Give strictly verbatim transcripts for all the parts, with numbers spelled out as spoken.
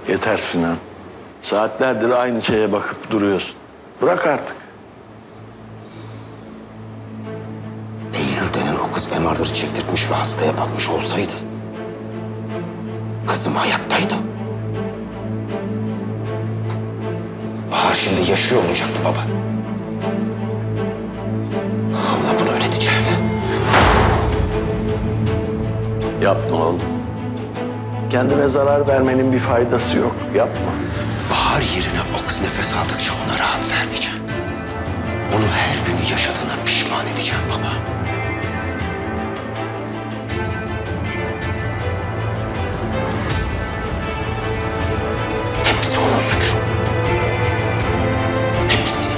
Yeter Sinan. Saatlerdir aynı şeye bakıp duruyorsun. Bırak artık. Eylül denen o kız M R'ları çektirtmiş ve hastaya bakmış olsaydı... kızım hayattaydı. Bahar şimdi yaşıyor olacaktı baba. Ona bunu öğreteceğim. Yapma oğlum. Kendine zarar vermenin bir faydası yok. Yapma. Bahar yerine o kız nefes aldıkça ona rahat vermeyeceğim. Onu her gün yaşadığına pişman edeceğim baba. Hepsi onun suçu. Hepsi.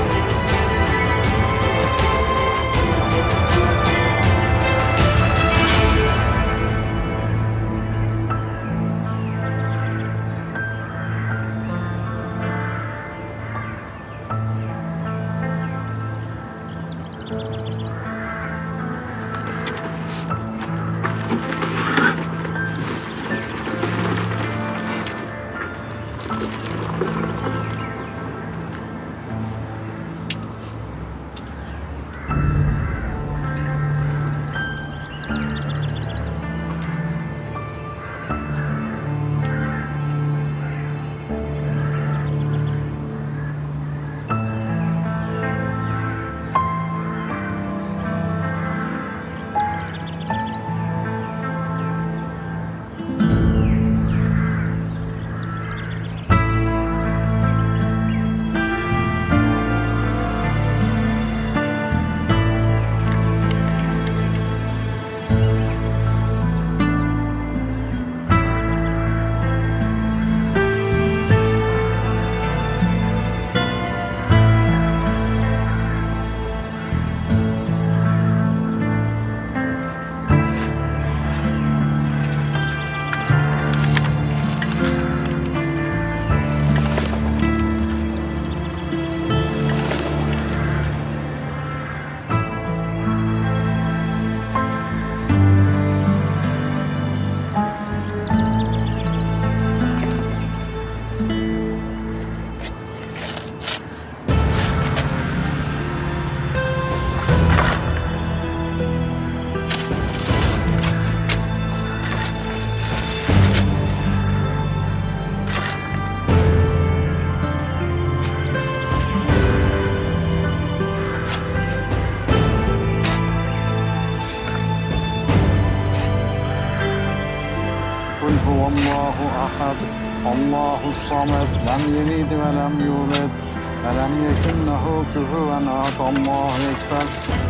Kul huvallahu ahad, Allahu samed, lem yelid ve lem yulad, ve lem yekun lehu kufuven ahad, Allahu ekber.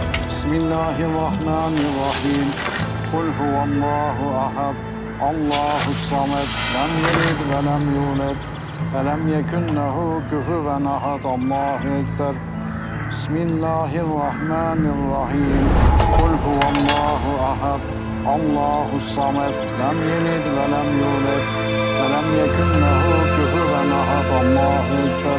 Bismillahirrahmanirrahim. Kul huvallahu ahad, Allahu samed, lem yelid ve lem yulad, ve lem yekun lehu kufuven ahad, Allahu ekber. Bismillahirrahmanirrahim. Kul huvallahu ahad, Allahu samed, lem yelid ve lem yulad, ve lem yekun lehu kufuven ahad, Allahu ekber.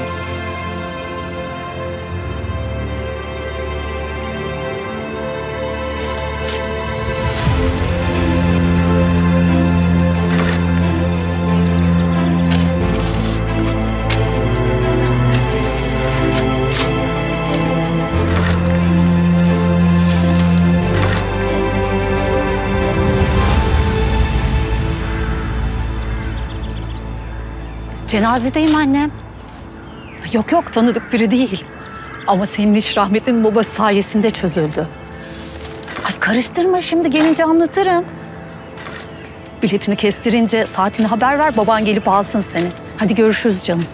Cenazedeyim annem. Yok yok, tanıdık biri değil. Ama senin iş rahmetinin babası sayesinde çözüldü. Ay karıştırma, şimdi gelince anlatırım. Biletini kestirince saatini haber ver, baban gelip alsın seni. Hadi görüşürüz canım.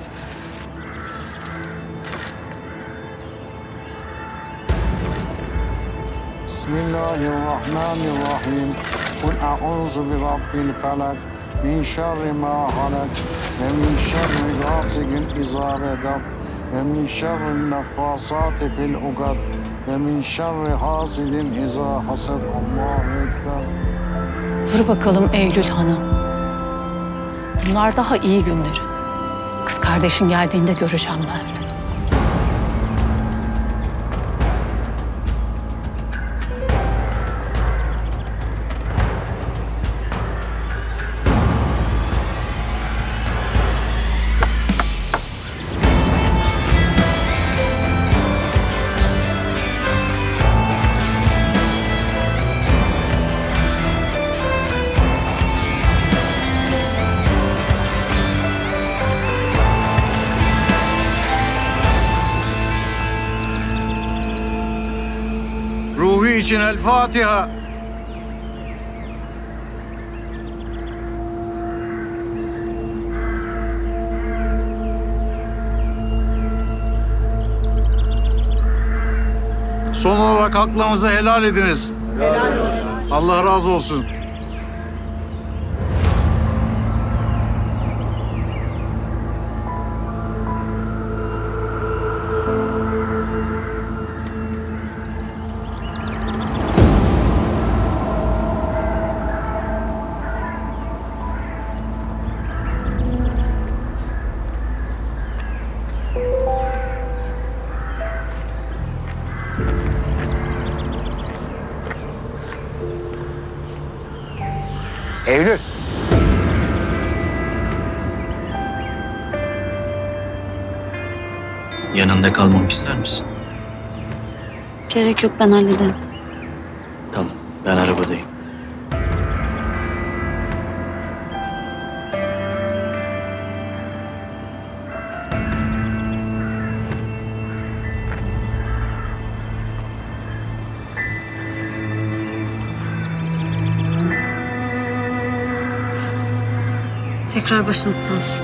Bismillahirrahmanirrahim. Kul a'udzu bi rabbil felak. Min şerri ma halak. Ve min şerri gasikin izâ vedab. Ve min şerri neffâsâti fil ukad. Ve min şerri hasidin izâ hased. Allahu ekber. Dur bakalım Eylül Hanım. Bunlar daha iyi günleri. Kız kardeşin geldiğinde göreceğim ben seni. Ruhi için El Fatiha. Son olarak haklarınızı helal ediniz. Helal olsun. Allah razı olsun. Eylül. Yanında kalmamı ister misin? Gerek yok, ben hallederim. Tamam, ben arabadayım. Tekrar başınız sağ olsun.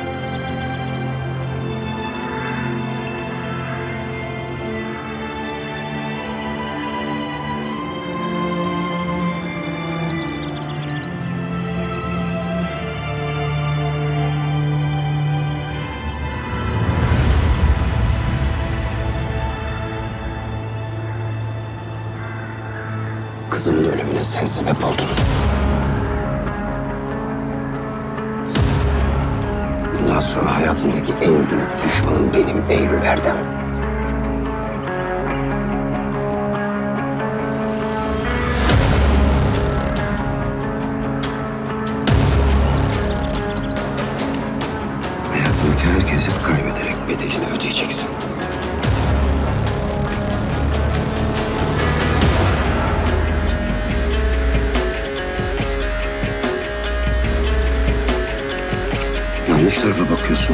Kızımın ölümüne sen sebep oldun. Bundan sonra hayatındaki en büyük düşmanın benim Eylül Erdem. Hayatındaki herkesi kaybederek bedelini ödeyeceksin. Yanlış tarafa bakıyorsun.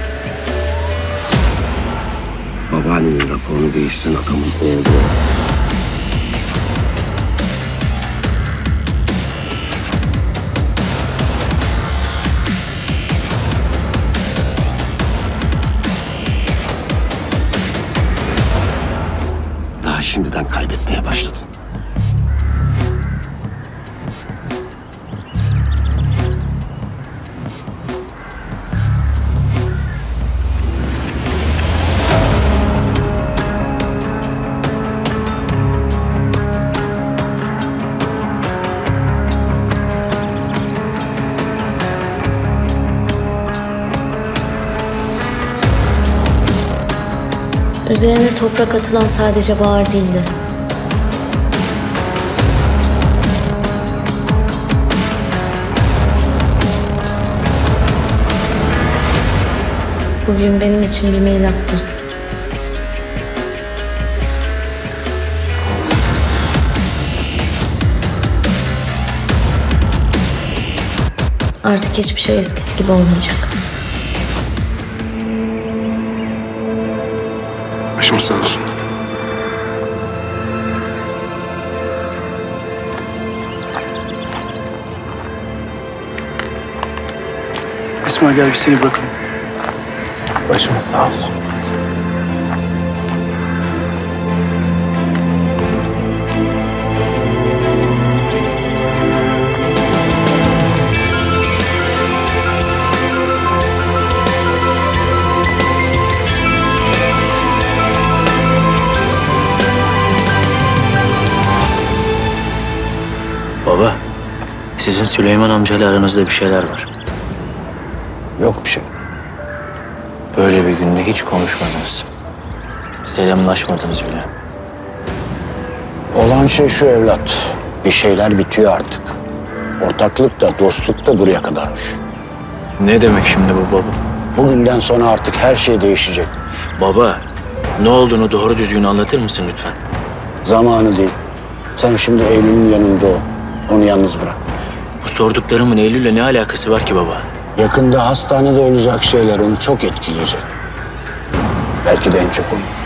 Babaannenin raporunu değiştiren adamın oğlu. Daha şimdiden kaybetmeye başladın. Üzerine toprak atılan sadece Bahar değildi. Bugün benim için bir mail attı. Artık hiçbir şey eskisi gibi olmayacak. Başımız sağ olsun. Esma gel bir seni bırakalım. Başımız sağ olsun. Baba, sizin Süleyman amcayla aranızda bir şeyler var. Yok bir şey. Böyle bir günde hiç konuşmadınız. Selamlaşmadınız bile. Olan şey şu evlat. Bir şeyler bitiyor artık. Ortaklık da dostluk da buraya kadarmış. Ne demek şimdi bu baba? Bugünden sonra artık her şey değişecek. Baba, ne olduğunu doğru düzgün anlatır mısın lütfen? Zamanı değil. Sen şimdi Eylül'ün yanında ol. Onu yalnız bırak. Bu sorduklarımın Eylül'le ne alakası var ki baba? Yakında hastanede olacak şeyler onu çok etkileyecek. Belki de en çok onu.